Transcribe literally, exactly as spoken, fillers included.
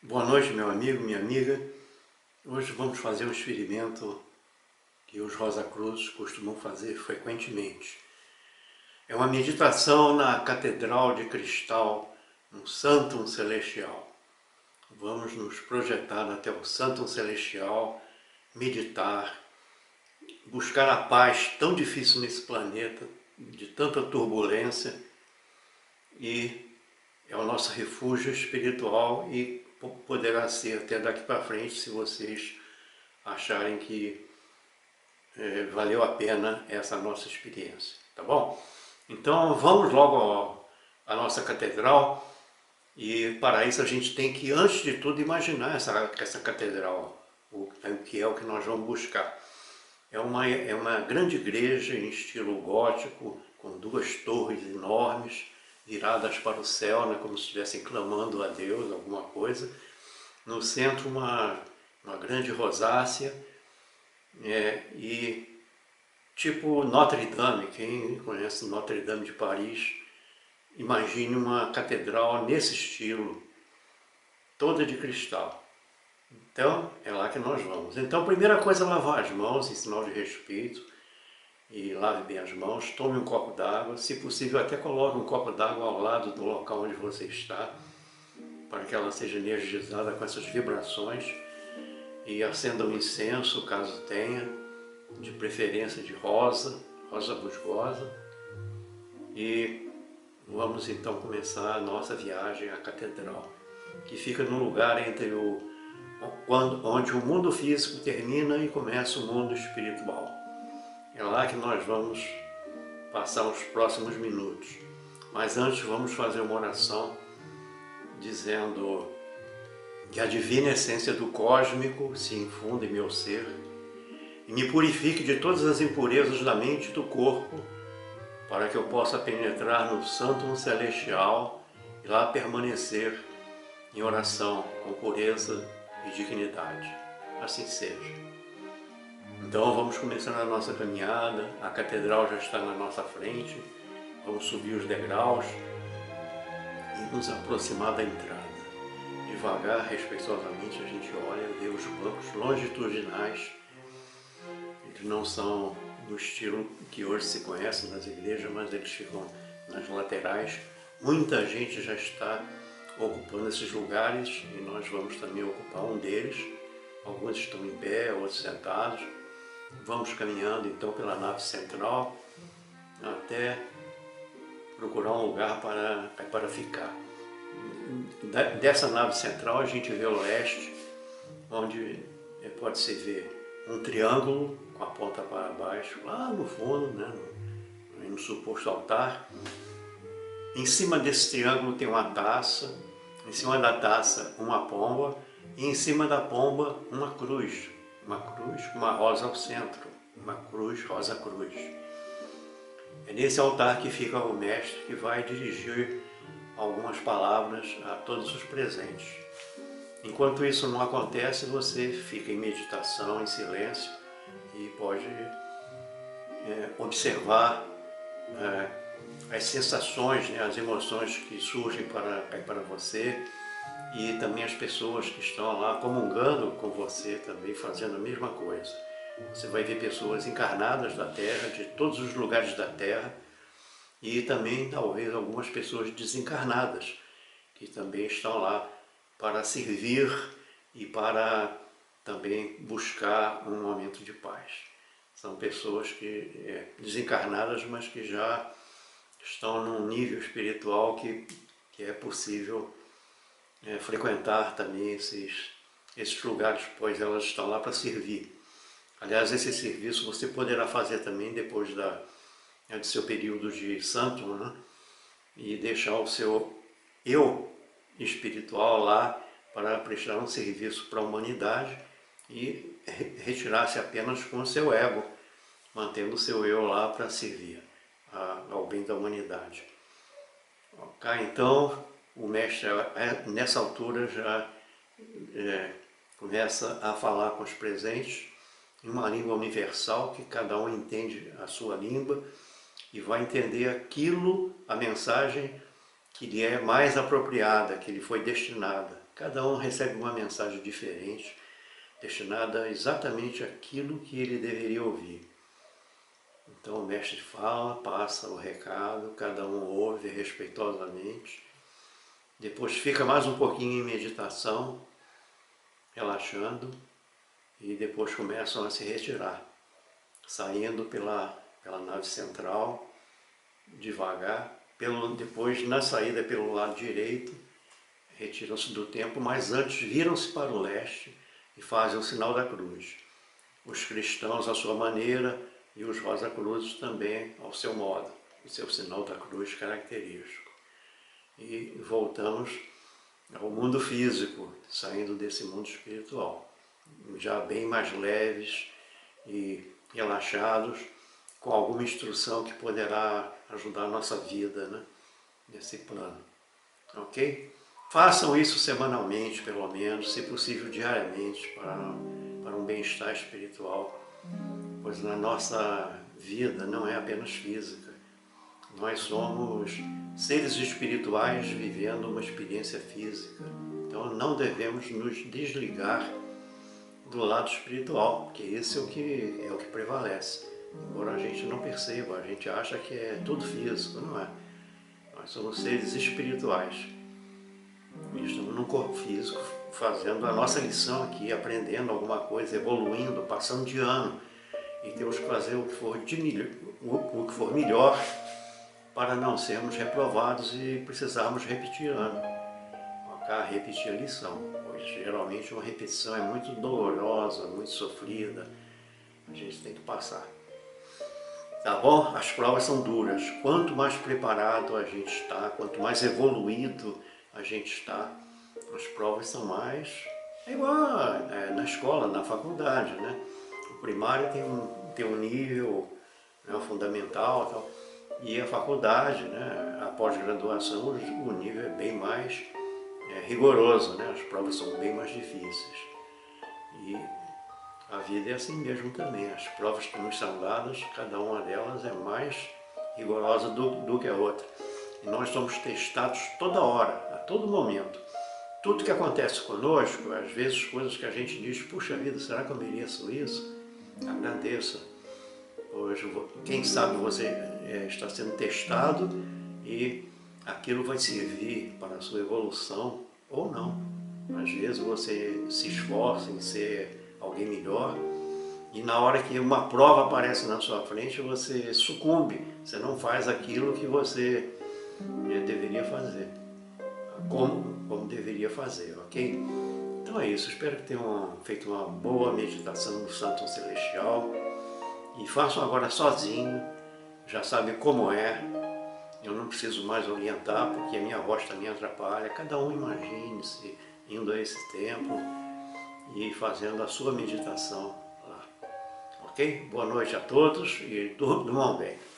Boa noite, meu amigo, minha amiga. Hoje vamos fazer um experimento que os Rosa Cruz costumam fazer frequentemente. É uma meditação na Catedral de Cristal, no Santum Celestial. Vamos nos projetar até o Santum Celestial, meditar, buscar a paz tão difícil nesse planeta, de tanta turbulência, e é o nosso refúgio espiritual e poderá ser até daqui para frente, se vocês acharem que é, valeu a pena essa nossa experiência, tá bom? Então vamos logo à nossa catedral, e para isso a gente tem que, antes de tudo, imaginar essa, essa catedral, o que é o que nós vamos buscar. É uma, é uma grande igreja em estilo gótico, com duas torres enormes, viradas para o céu, né, como se estivessem clamando a Deus alguma coisa. No centro uma, uma grande rosácea, é, e tipo Notre Dame, quem conhece Notre Dame de Paris, imagine uma catedral nesse estilo, toda de cristal. Então é lá que nós vamos. Então a primeira coisa é lavar as mãos em sinal de respeito, e lave bem as mãos, tome um copo d'água, se possível até coloque um copo d'água ao lado do local onde você está, para que ela seja energizada com essas vibrações, e acenda um incenso, caso tenha, de preferência de rosa, rosa musgosa, e vamos então começar a nossa viagem à catedral, que fica no lugar entre o, onde o mundo físico termina e começa o mundo espiritual. É lá que nós vamos passar os próximos minutos. Mas antes vamos fazer uma oração dizendo que a divina essência do cósmico se infunda em meu ser e me purifique de todas as impurezas da mente e do corpo, para que eu possa penetrar no Santum Celestial e lá permanecer em oração com pureza e dignidade. Assim seja. Então vamos começar a nossa caminhada, a catedral já está na nossa frente, vamos subir os degraus e nos aproximar da entrada. Devagar, respeitosamente, a gente olha, vê os bancos longitudinais. Eles não são do estilo que hoje se conhece nas igrejas, mas eles ficam nas laterais. Muita gente já está ocupando esses lugares e nós vamos também ocupar um deles. Alguns estão em pé, outros sentados. Vamos caminhando então pela nave central até procurar um lugar para, para ficar. Dessa nave central a gente vê o leste, onde pode-se ver um triângulo com a ponta para baixo, lá no fundo, né, no, no suposto altar. Em cima desse triângulo tem uma taça, em cima da taça uma pomba, e em cima da pomba uma cruz. Uma cruz com uma rosa ao centro, uma cruz, rosa cruz. É nesse altar que fica o mestre, que vai dirigir algumas palavras a todos os presentes. Enquanto isso não acontece, você fica em meditação, em silêncio, e pode é, observar é, as sensações, né, as emoções que surgem para, para você, e também as pessoas que estão lá comungando com você também, fazendo a mesma coisa. Você vai ver pessoas encarnadas da Terra, de todos os lugares da Terra, e também talvez algumas pessoas desencarnadas, que também estão lá para servir e para também buscar um momento de paz. São pessoas que é, desencarnadas, mas que já estão num nível espiritual que, que é possível É, frequentar também esses, esses lugares, pois elas estão lá para servir. Aliás, esse serviço você poderá fazer também depois da, do seu período de santo, né? E deixar o seu eu espiritual lá para prestar um serviço para a humanidade e retirar-se apenas com o seu ego, mantendo o seu eu lá para servir a, ao bem da humanidade. Ok, então o mestre, nessa altura, já é, começa a falar com os presentes em uma língua universal, que cada um entende a sua língua e vai entender aquilo, a mensagem que lhe é mais apropriada, que lhe foi destinada. Cada um recebe uma mensagem diferente, destinada exatamente àquilo que ele deveria ouvir. Então o mestre fala, passa o recado, cada um ouve respeitosamente, depois fica mais um pouquinho em meditação, relaxando, e depois começam a se retirar, saindo pela, pela nave central, devagar, pelo, depois na saída pelo lado direito, retiram-se do templo, mas antes viram-se para o leste e fazem o sinal da cruz. Os cristãos à sua maneira e os Rosa-Cruzes também ao seu modo, o seu sinal da cruz característico. E voltamos ao mundo físico, saindo desse mundo espiritual, já bem mais leves e relaxados, com alguma instrução que poderá ajudar a nossa vida, né, nesse plano. Ok? Façam isso semanalmente, pelo menos, se possível diariamente, para, para um bem-estar espiritual, pois na nossa vida não é apenas física. Nós somos seres espirituais vivendo uma experiência física. Então não devemos nos desligar do lado espiritual, porque esse é o que, é o que prevalece. Embora a gente não perceba, a gente acha que é tudo físico, não é? Nós somos seres espirituais. E estamos num corpo físico fazendo a nossa lição aqui, aprendendo alguma coisa, evoluindo, passando de ano. E temos que fazer o que for, de melhor, o que for melhor para não sermos reprovados e precisarmos repetir ano. Colocar, repetir a lição, pois geralmente uma repetição é muito dolorosa, muito sofrida. A gente tem que passar. Tá bom? As provas são duras. Quanto mais preparado a gente está, quanto mais evoluído a gente está, as provas são mais... É igual é, na escola, na faculdade, né? O primário tem um, tem um nível, né, fundamental, tal, e a faculdade, né, a pós-graduação, o nível é bem mais é, rigoroso, né? As provas são bem mais difíceis. E a vida é assim mesmo também. As provas que nos são dadas, cada uma delas é mais rigorosa do, do que a outra. E nós somos testados toda hora, a todo momento. Tudo que acontece conosco, às vezes coisas que a gente diz, puxa vida, será que eu mereço isso? Agradeça. Hoje, quem sabe você é, está sendo testado e aquilo vai servir para a sua evolução ou não. Às vezes você se esforça em ser alguém melhor e na hora que uma prova aparece na sua frente você sucumbe, você não faz aquilo que você é, deveria fazer, como, como deveria fazer, ok? Então é isso, espero que tenham feito uma boa meditação no Santo Celestial e façam agora sozinho, já sabem como é, eu não preciso mais orientar porque a minha voz também atrapalha, cada um imagine-se indo a esse templo e fazendo a sua meditação lá, ok? Boa noite a todos e durmam bem.